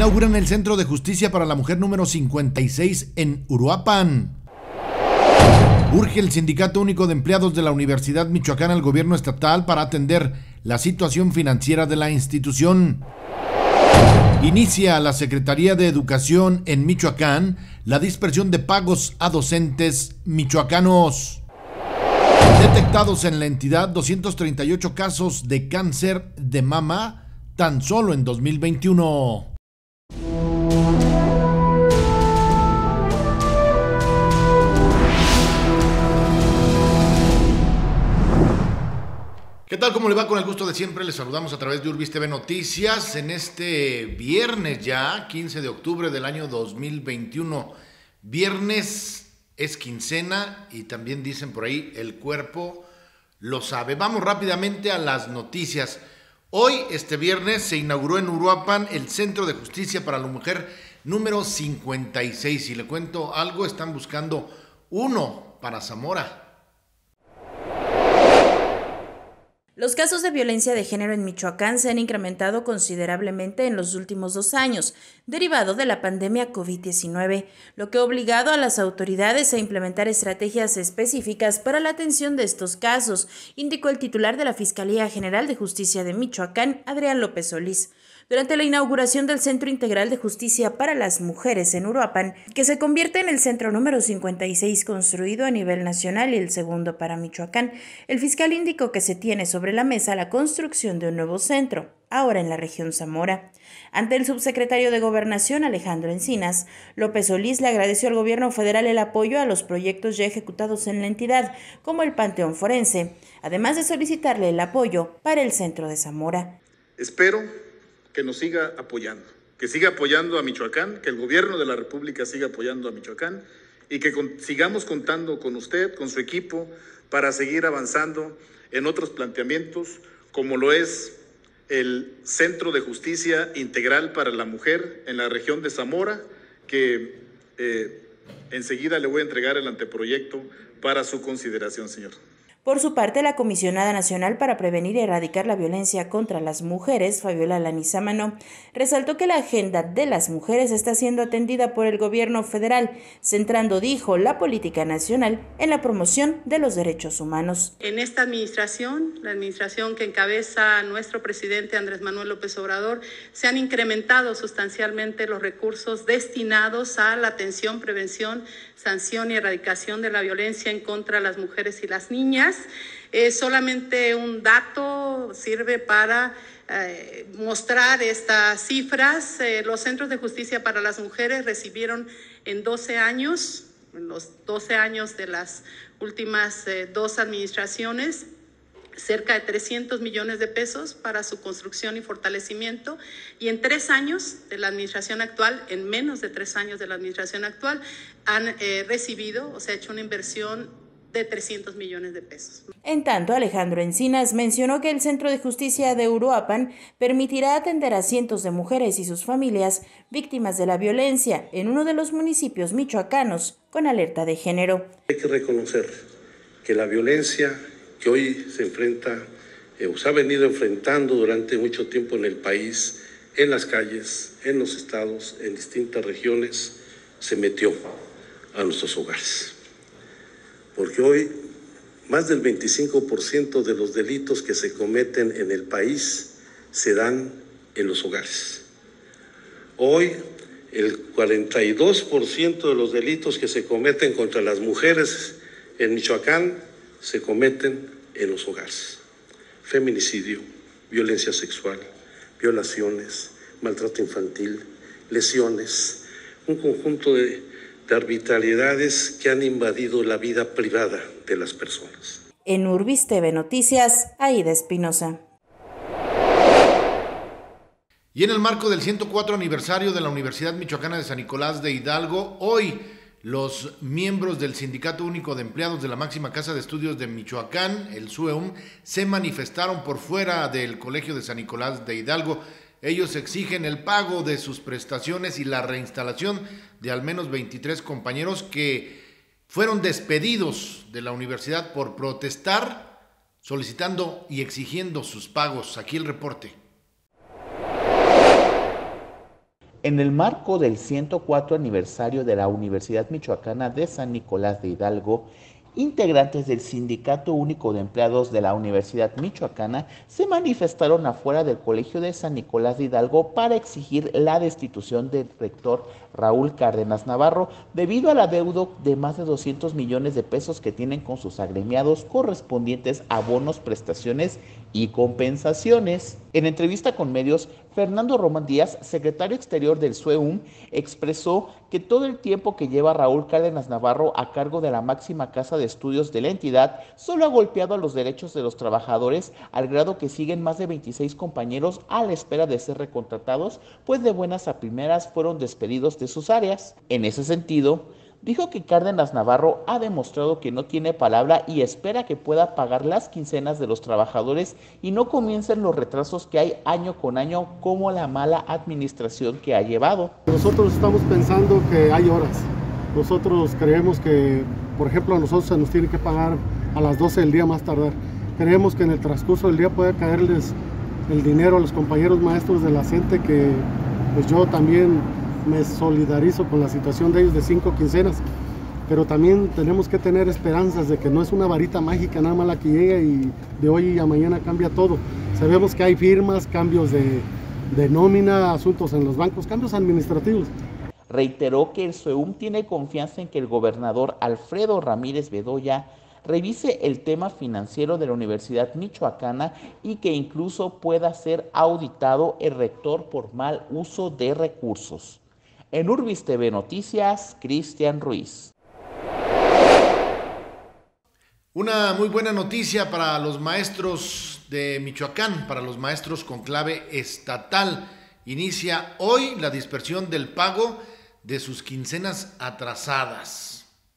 Inauguran el Centro de Justicia para la Mujer número 56 en Uruapan. Urge el Sindicato Único de Empleados de la Universidad Michoacana al gobierno estatal para atender la situación financiera de la institución. Inicia la Secretaría de Educación en Michoacán la dispersión de pagos a docentes michoacanos. Detectados en la entidad 238 casos de cáncer de mama tan solo en 2021. ¿Qué tal? ¿Cómo le va? Con el gusto de siempre les saludamos a través de Urbis TV Noticias en este viernes ya, 15 de octubre del año 2021. Viernes es quincena y también dicen por ahí, el cuerpo lo sabe. Vamos rápidamente a las noticias. Hoy, este viernes, se inauguró en Uruapan el Centro de Justicia para la Mujer número 56. Y le cuento algo, están buscando uno para Zamora. Los casos de violencia de género en Michoacán se han incrementado considerablemente en los últimos 2 años, derivado de la pandemia COVID-19, lo que ha obligado a las autoridades a implementar estrategias específicas para la atención de estos casos, indicó el titular de la Fiscalía General de Justicia de Michoacán, Adrián López Solís, durante la inauguración del Centro Integral de Justicia para las Mujeres en Uruapan, que se convierte en el centro número 56 construido a nivel nacional y el segundo para Michoacán. El fiscal indicó que se tiene sobre la mesa la construcción de un nuevo centro, ahora en la región Zamora. Ante el subsecretario de Gobernación, Alejandro Encinas, López Solís le agradeció al gobierno federal el apoyo a los proyectos ya ejecutados en la entidad, como el Panteón Forense, además de solicitarle el apoyo para el centro de Zamora. Espero que nos siga apoyando, que siga apoyando a Michoacán, que el gobierno de la República siga apoyando a Michoacán y que sigamos contando con usted, con su equipo, para seguir avanzando en otros planteamientos, como lo es el Centro de Justicia Integral para la Mujer en la región de Zamora, que enseguida le voy a entregar el anteproyecto para su consideración, señor. Por su parte, la Comisionada Nacional para Prevenir y Erradicar la Violencia contra las Mujeres, Fabiola Lanizámano, resaltó que la agenda de las mujeres está siendo atendida por el gobierno federal, centrando, dijo, la política nacional en la promoción de los derechos humanos. En esta administración, la administración que encabeza nuestro presidente Andrés Manuel López Obrador, se han incrementado sustancialmente los recursos destinados a la atención, prevención, sanción y erradicación de la violencia en contra de las mujeres y las niñas. Solamente un dato sirve para mostrar estas cifras. Los centros de justicia para las mujeres recibieron en 12 años, en los 12 años de las últimas 2 administraciones, cerca de 300 millones de pesos para su construcción y fortalecimiento, y en 3 años de la administración actual, en menos de 3 años de la administración actual, han recibido, o sea, hecho una inversión de 300 millones de pesos. En tanto, Alejandro Encinas mencionó que el Centro de Justicia de Uruapan permitirá atender a cientos de mujeres y sus familias víctimas de la violencia en uno de los municipios michoacanos con alerta de género. Hay que reconocer que la violencia que hoy se enfrenta o se ha venido enfrentando durante mucho tiempo en el país, en las calles, en los estados, en distintas regiones, se metió a nuestros hogares. Porque hoy más del 25% de los delitos que se cometen en el país se dan en los hogares. Hoy el 42% de los delitos que se cometen contra las mujeres en Michoacán se cometen en los hogares. Feminicidio, violencia sexual, violaciones, maltrato infantil, lesiones, un conjunto de arbitrariedades que han invadido la vida privada de las personas. En Urbis TV Noticias, Aida Espinosa. Y en el marco del 104 aniversario de la Universidad Michoacana de San Nicolás de Hidalgo, hoy los miembros del Sindicato Único de Empleados de la máxima casa de estudios de Michoacán, el SUEUM, se manifestaron por fuera del Colegio de San Nicolás de Hidalgo. Ellos exigen el pago de sus prestaciones y la reinstalación de al menos 23 compañeros que fueron despedidos de la universidad por protestar, solicitando y exigiendo sus pagos. Aquí el reporte. En el marco del 104 aniversario de la Universidad Michoacana de San Nicolás de Hidalgo, integrantes del Sindicato Único de Empleados de la Universidad Michoacana se manifestaron afuera del Colegio de San Nicolás de Hidalgo para exigir la destitución del rector Raúl Cárdenas Navarro debido al adeudo de más de 200 millones de pesos que tienen con sus agremiados correspondientes a bonos, prestaciones y compensaciones. En entrevista con medios, Fernando Román Díaz, secretario exterior del SUEUM, expresó que todo el tiempo que lleva Raúl Cárdenas Navarro a cargo de la máxima casa de estudios de la entidad, solo ha golpeado a los derechos de los trabajadores al grado que siguen más de 26 compañeros a la espera de ser recontratados, pues de buenas a primeras fueron despedidos de sus áreas. En ese sentido, dijo que Cárdenas Navarro ha demostrado que no tiene palabra y espera que pueda pagar las quincenas de los trabajadores y no comiencen los retrasos que hay año con año como la mala administración que ha llevado. Nosotros estamos pensando que hay horas. Nosotros creemos que, por ejemplo, a nosotros se nos tiene que pagar a las 12 del día más tardar. Creemos que en el transcurso del día puede caerles el dinero a los compañeros maestros de la CENTE, que pues yo también me solidarizo con la situación de ellos de 5 quincenas, pero también tenemos que tener esperanzas de que no es una varita mágica nada más la que llega y de hoy a mañana cambia todo. Sabemos que hay firmas, cambios de nómina, asuntos en los bancos, cambios administrativos. Reiteró que el SUEUM tiene confianza en que el gobernador Alfredo Ramírez Bedoya revise el tema financiero de la Universidad Michoacana y que incluso pueda ser auditado el rector por mal uso de recursos. En Urbis TV Noticias, Cristian Ruiz. Una muy buena noticia para los maestros de Michoacán, para los maestros con clave estatal. Inicia hoy la dispersión del pago de sus quincenas atrasadas.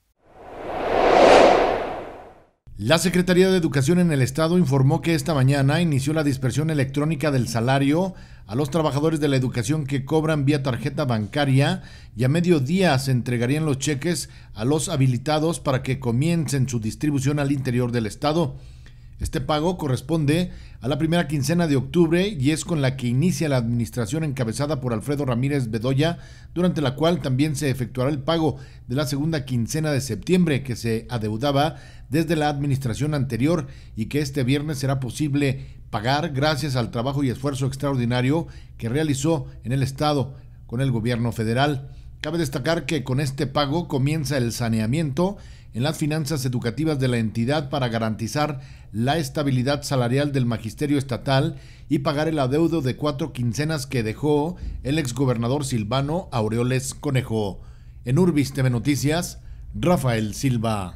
La Secretaría de Educación en el Estado informó que esta mañana inició la dispersión electrónica del salario a los trabajadores de la educación que cobran vía tarjeta bancaria y a mediodía se entregarían los cheques a los habilitados para que comiencen su distribución al interior del Estado. Este pago corresponde a la primera quincena de octubre y es con la que inicia la administración encabezada por Alfredo Ramírez Bedoya, durante la cual también se efectuará el pago de la segunda quincena de septiembre que se adeudaba desde la administración anterior y que este viernes será posible pagar gracias al trabajo y esfuerzo extraordinario que realizó en el Estado con el gobierno federal. Cabe destacar que con este pago comienza el saneamiento en las finanzas educativas de la entidad para garantizar la estabilidad salarial del magisterio estatal y pagar el adeudo de 4 quincenas que dejó el exgobernador Silvano Aureoles Conejo. En Urbis TV Noticias, Rafael Silva.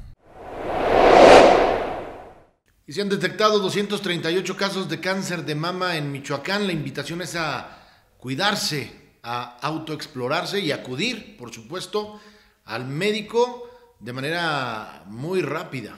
Y se han detectado 238 casos de cáncer de mama en Michoacán. La invitación es a cuidarse, a autoexplorarse y acudir, por supuesto, al médico de manera muy rápida.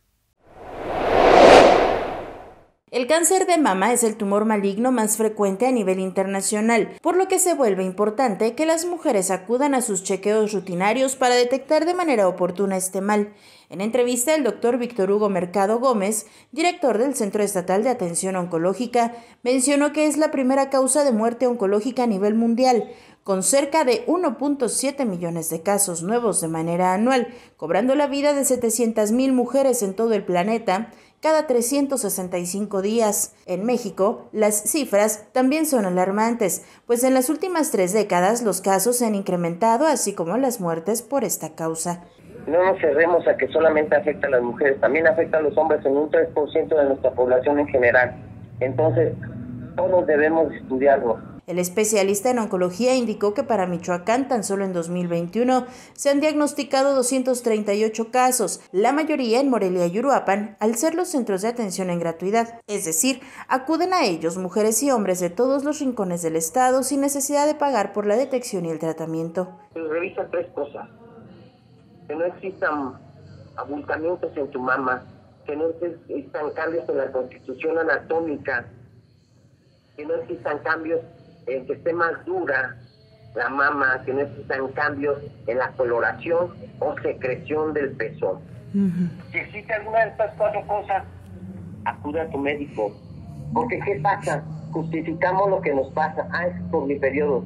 El cáncer de mama es el tumor maligno más frecuente a nivel internacional, por lo que se vuelve importante que las mujeres acudan a sus chequeos rutinarios para detectar de manera oportuna este mal. En entrevista, el doctor Víctor Hugo Mercado Gómez, director del Centro Estatal de Atención Oncológica, mencionó que es la primera causa de muerte oncológica a nivel mundial, con cerca de 1.7 millones de casos nuevos de manera anual, cobrando la vida de 700,000 mujeres en todo el planeta cada 365 días. En México, las cifras también son alarmantes, pues en las últimas 3 décadas los casos se han incrementado, así como las muertes por esta causa. No nos cerremos a que solamente afecta a las mujeres, también afecta a los hombres en un 3% de nuestra población en general. Entonces, todos debemos estudiarlo. El especialista en oncología indicó que para Michoacán tan solo en 2021 se han diagnosticado 238 casos, la mayoría en Morelia y Uruapan, al ser los centros de atención en gratuidad. Es decir, acuden a ellos mujeres y hombres de todos los rincones del estado sin necesidad de pagar por la detección y el tratamiento. Revisa 3 cosas. Que no existan abultamientos en tu mama, que no existan cambios en la constitución anatómica, que no existan cambios en que esté más dura la mama, que no existan cambios en la coloración o secreción del pezón. Si existe alguna de estas 4 cosas, acude a tu médico. Porque ¿qué pasa? Justificamos lo que nos pasa. Es por mi periodo.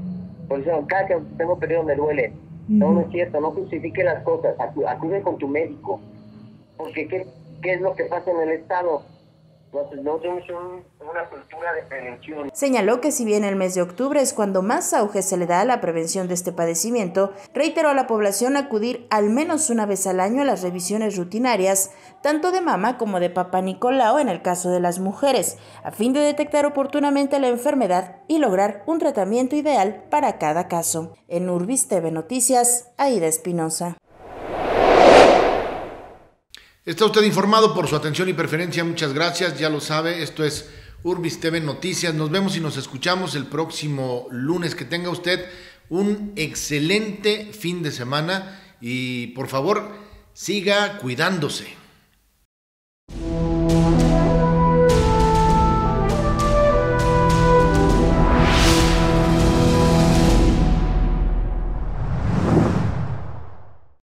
Por eso, cada que tengo periodo me duele. No, no es cierto, no justifique las cosas, acude con tu médico. Porque ¿qué es lo que pasa en el Estado? No tenemos una cultura de prevención. Señaló que si bien el mes de octubre es cuando más auge se le da a la prevención de este padecimiento, reiteró a la población acudir al menos una vez al año a las revisiones rutinarias, tanto de mama como de Papá Nicolau en el caso de las mujeres, a fin de detectar oportunamente la enfermedad y lograr un tratamiento ideal para cada caso. En Urbis TV Noticias, Aida Espinosa. Está usted informado. Por su atención y preferencia, muchas gracias. Ya lo sabe, esto es Urbis TV Noticias. Nos vemos y nos escuchamos el próximo lunes. Que tenga usted un excelente fin de semana y por favor siga cuidándose.